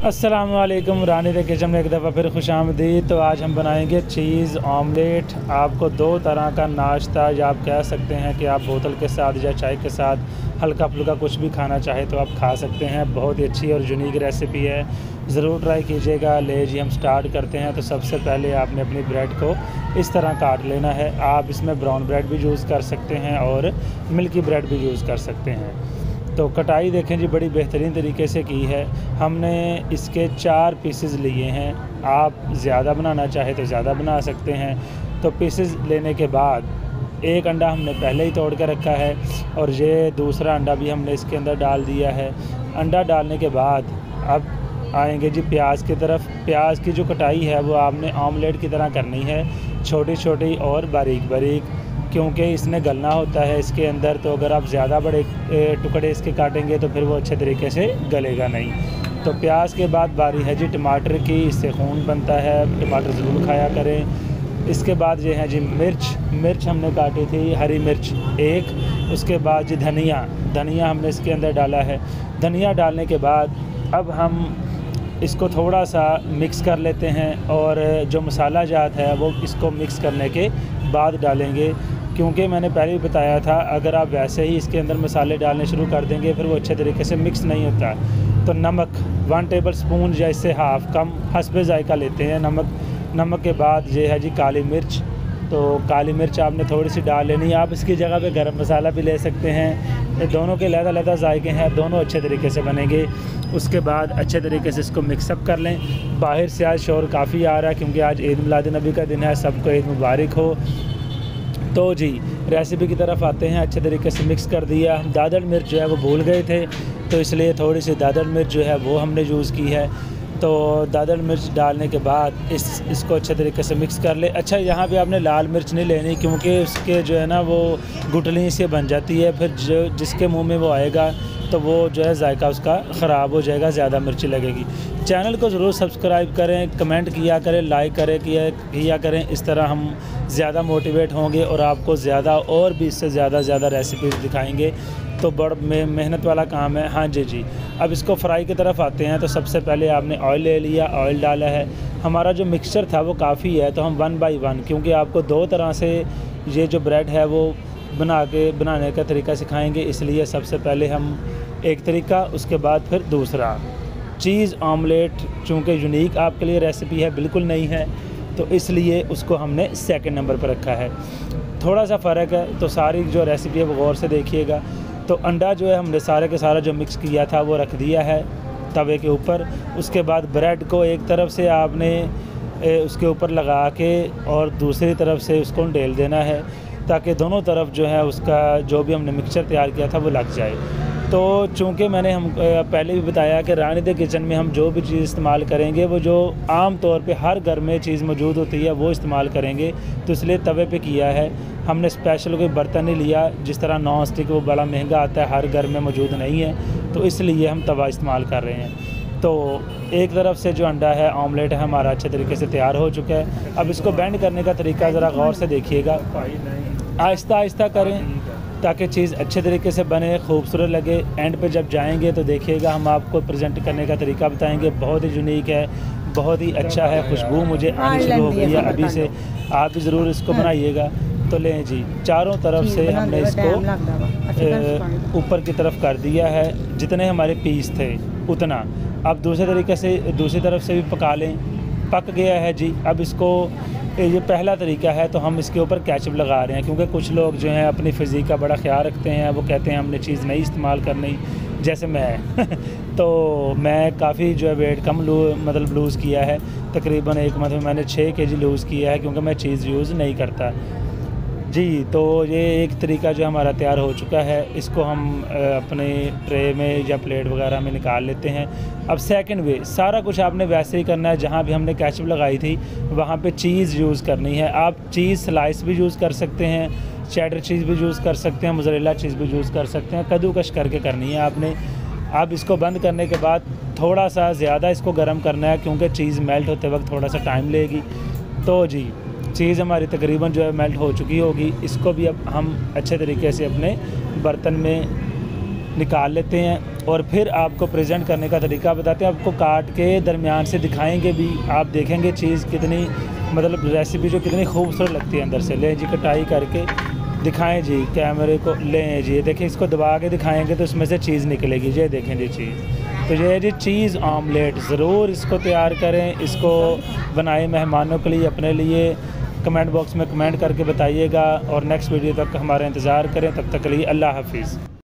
अस्सलामुअलैकुम, रानी the kitchen में एक दफ़ा फिर खुशामदीद। तो आज हम बनाएंगे चीज़ ऑमलेट। आपको दो तरह का नाश्ता, या आप कह सकते हैं कि आप बोतल के साथ या चाय के साथ हल्का फुल्का कुछ भी खाना चाहे तो आप खा सकते हैं। बहुत ही अच्छी और यूनिक रेसिपी है, ज़रूर ट्राई कीजिएगा। ले जी हम स्टार्ट करते हैं। तो सबसे पहले आपने अपनी ब्रेड को इस तरह काट लेना है। आप इसमें ब्राउन ब्रेड भी यूज़ कर सकते हैं और मिल्की ब्रेड भी यूज़ कर सकते हैं। तो कटाई देखें जी, बड़ी बेहतरीन तरीके से की है। हमने इसके 4 पीसेस लिए हैं। आप ज़्यादा बनाना चाहे तो ज़्यादा बना सकते हैं। तो पीसेस लेने के बाद एक अंडा हमने पहले ही तोड़ कर रखा है और ये दूसरा अंडा भी हमने इसके अंदर डाल दिया है। अंडा डालने के बाद अब आएंगे जी प्याज की तरफ। प्याज की जो कटाई है वो आपने ऑमलेट की तरह करनी है, छोटी छोटी और बारीक बारीक, क्योंकि इसने गलना होता है इसके अंदर। तो अगर आप ज़्यादा बड़े टुकड़े इसके काटेंगे तो फिर वो अच्छे तरीके से गलेगा नहीं। तो प्याज के बाद बारी है जी टमाटर की। इससे खून बनता है, टमाटर ज़रूर खाया करें। इसके बाद ये है जी मिर्च हमने काटी थी, हरी मिर्च एक। उसके बाद जी धनिया हमने इसके अंदर डाला है। धनिया डालने के बाद अब हम इसको थोड़ा सा मिक्स कर लेते हैं और जो मसाला जात है वो इसको मिक्स करने के बाद डालेंगे, क्योंकि मैंने पहले भी बताया था अगर आप वैसे ही इसके अंदर मसाले डालने शुरू कर देंगे फिर वो अच्छे तरीके से मिक्स नहीं होता। तो नमक 1 टेबल स्पून या इससे हाफ़, कम हस्बे जायका लेते हैं नमक के बाद ये है जी काली मिर्च। तो काली मिर्च आपने थोड़ी सी डाल लेनी है। आप इसकी जगह पे गरम मसाला भी ले सकते हैं। ये दोनों के अलग-अलग जायके हैं, दोनों अच्छे तरीके से बनेंगे। उसके बाद अच्छे तरीके से इसको मिक्सअप कर लें। बाहर से आज शोर काफ़ी आ रहा है क्योंकि आज ईद मिलाद-उन-नबी का दिन है। सबको ईद मुबारक हो। तो जी रेसिपी की तरफ आते हैं। अच्छे तरीके से मिक्स कर दिया। हम दादड़ मिर्च जो है वो भूल गए थे, तो इसलिए थोड़ी सी दादड़ मिर्च जो है वो हमने यूज़ की है। तो दादड़ मिर्च डालने के बाद इसको अच्छे तरीके से मिक्स कर ले। अच्छा, यहाँ पे आपने लाल मिर्च नहीं लेनी क्योंकि उसके जो है ना वो गुठली से बन जाती है, फिर जो जिसके मुंह में वो आएगा तो वो जो है जायका उसका ख़राब हो जाएगा, ज़्यादा मिर्ची लगेगी। चैनल को ज़रूर सब्सक्राइब करें, कमेंट किया करें, लाइक किया करें। इस तरह हम ज़्यादा मोटिवेट होंगे और आपको ज़्यादा और भी इससे ज़्यादा रेसिपीज़ दिखाएंगे। तो बड़ा मेहनत वाला काम है। हाँ जी। अब इसको फ्राई की तरफ आते हैं। तो सबसे पहले आपने ऑयल ले लिया, ऑयल डाला है। हमारा जो मिक्सचर था वो काफ़ी है, तो हम 1 बाई 1, क्योंकि आपको 2 तरह से ये जो ब्रेड है वो बनाने का तरीका सिखाएंगे, इसलिए सबसे पहले हम एक तरीका, उसके बाद फिर दूसरा। चीज़ ऑमलेट चूँकि यूनिक आपके लिए रेसिपी है, बिल्कुल नहीं है, तो इसलिए उसको हमने सेकंड नंबर पर रखा है। थोड़ा सा फ़र्क है, तो सारी जो रेसिपी है वो गौर से देखिएगा। तो अंडा जो है हमने सारे के सारा जो मिक्स किया था वो रख दिया है तवे के ऊपर। उसके बाद ब्रेड को एक तरफ से आपने उसके ऊपर लगा के और दूसरी तरफ से उसको ढेल देना है, ताकि दोनों तरफ जो है उसका जो भी हमने मिक्सचर तैयार किया था वो लग जाए। तो चूँकि मैंने पहले भी बताया कि रानी द किचन में हम जो भी चीज़ इस्तेमाल करेंगे वो जो आम तौर पे हर घर में चीज़ मौजूद होती है वो इस्तेमाल करेंगे, तो इसलिए तवे पे किया है। हमने स्पेशल कोई बर्तन नहीं लिया, जिस तरह नॉन स्टिक वो बड़ा महंगा आता है, हर घर में मौजूद नहीं है, तो इसलिए हम तवा इस्तेमाल कर रहे हैं। तो एक तरफ से जो अंडा है ऑमलेट है हमारा अच्छे तरीके से तैयार हो चुका है। अब इसको बेंड करने का तरीका ज़रा गौर से देखिएगा, आहिस्ता करें ताकि चीज़ अच्छे तरीके से बने, खूबसूरत लगे। एंड पे जब जाएंगे तो देखिएगा हम आपको प्रेजेंट करने का तरीका बताएंगे। बहुत ही यूनिक है, बहुत ही अच्छा है। खुशबू मुझे आनी शुरू हो गई है अभी से, आप भी ज़रूर इसको बनाइएगा। तो लें जी, चारों तरफ से हमने इसको ऊपर की तरफ कर दिया है, जितने हमारे पीस थे उतना। अब दूसरी तरफ से भी पका लें। पक गया है जी। अब इसको ये पहला तरीका है, तो हम इसके ऊपर केचप लगा रहे हैं, क्योंकि कुछ लोग जो हैं अपनी फ़िज़ीक का बड़ा ख्याल रखते हैं। वो कहते हैं हमने चीज़ नहीं इस्तेमाल करनी, जैसे मैं तो मैं काफ़ी जो है वेट कम लूज़ किया है। तकरीबन 1 मंथ में मैंने 6 kg लूज़ किया है, क्योंकि मैं चीज़ यूज़ नहीं करता जी। तो ये एक तरीका जो हमारा तैयार हो चुका है, इसको हम अपने ट्रे में या प्लेट वगैरह में निकाल लेते हैं। अब सेकंड वे, सारा कुछ आपने वैसे ही करना है। जहाँ भी हमने केचप लगाई थी वहाँ पे चीज़ यूज़ करनी है। आप चीज़ स्लाइस भी यूज़ कर सकते हैं, चेडर चीज़ भी यूज़ कर सकते हैं, मोज़रेला चीज़ भी यूज़ कर सकते हैं। कद्दूकश करके करनी है आपने। अब इसको बंद करने के बाद थोड़ा सा ज़्यादा इसको गर्म करना है, क्योंकि चीज़ मेल्ट होते वक्त थोड़ा सा टाइम लेगी। तो जी चीज़ हमारी तकरीबन जो है मेल्ट हो चुकी होगी। इसको भी अब हम अच्छे तरीके से अपने बर्तन में निकाल लेते हैं। और फिर आपको प्रेजेंट करने का तरीका बताते हैं। आपको काट के दरमियान से दिखाएंगे भी, आप देखेंगे चीज़ कितनी मतलब रेसिपी जो कितनी खूबसूरत लगती है अंदर से। लें जी कटाई करके दिखाएं जी कैमरे को, लें जी देखिए, इसको दबा के दिखाएंगे तो उसमें से चीज़ निकलेगी। ये देखें जी चीज़, तो ये है जी चीज़ ऑमलेट। ज़रूर इसको तैयार करें, इसको बनाएं मेहमानों के लिए, अपने लिए। कमेंट बॉक्स में कमेंट करके बताइएगा और नेक्स्ट वीडियो तक हमारा इंतज़ार करें। तब तक के लिए अल्लाह हाफिज़।